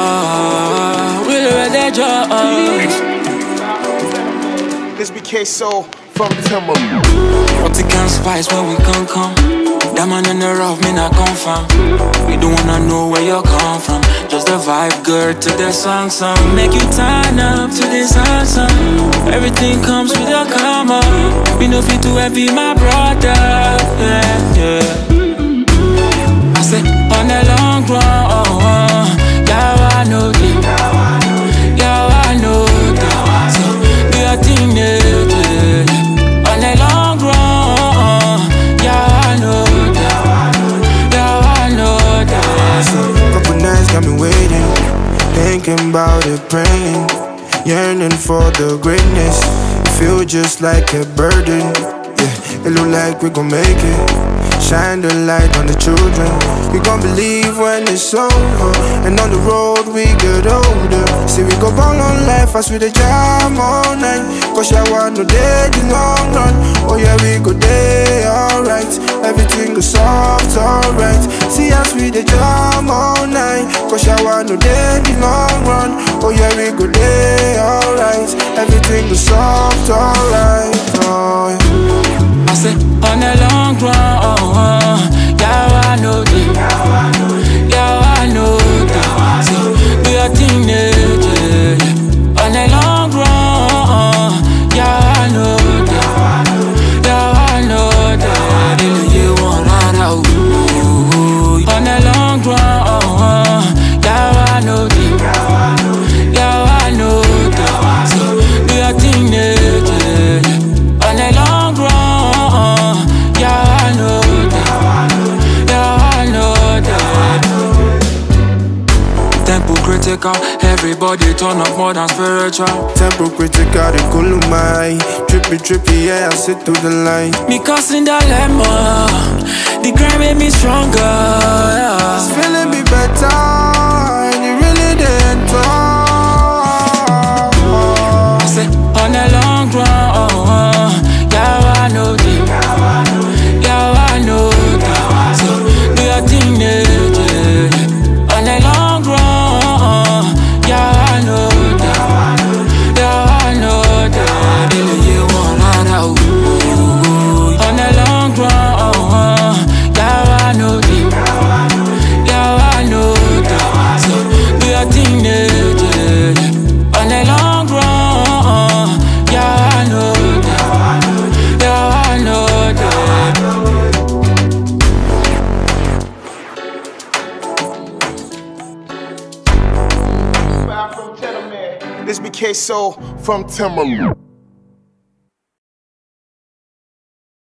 Willy with the drugs. This be KaySo from Timber. What it can spice when we can come. That man in the rough, me not confirm. We don't wanna know where you come from. Just the vibe, girl, to the song. Make you turn up to this song. Everything comes with a comma. We know fit to be my brother. Yeah, yeah. I say on the long run, Yawa know it. Yawa know that. So be a teenager. On the long run, Yawa know that. Yawa know that. Couple nights got me waiting, thinking about it, praying, yearning for the greatness. It feel just like a burden. Yeah, it look like we gon' make it. Shine the light on the children. We gon' believe when it's over. And on the road we get older. See we go ball on life as we the jam all night. Cause Yawa no day the long run. Oh yeah, we go day alright. Everything go soft alright. See as we the jam all night. Cause Yawa no day the long run. Oh yeah, we go day alright. Everything go soft alright. Oh yeah. I say on the long run, Yawa know it. Yawa know that. So be a teenager. On the long run, Yawa know that. Yawa know that. You want that. On the long run, Yawa know it. Yawa know that. So be a teenager. On the long run, Yawa know that. Yawa know that. Tempo critical, everybody turn up more than spiritual. Tempo critical, they call my trippy, trippy, yeah, I sit through the line. Me causing dilemma, the grind made me stronger. Yeah. It's feeling me better, and you really didn't talk. I say on the long run, Yawa know it. Yawa know that. So be a teenager. On the long run, Yawa know that. Yawa know that. You want that. On the long run, Yawa know it. Yawa know that. So be a teenager. On the long run, Yawa know that. Yawa know that. This be KaySo from Timber.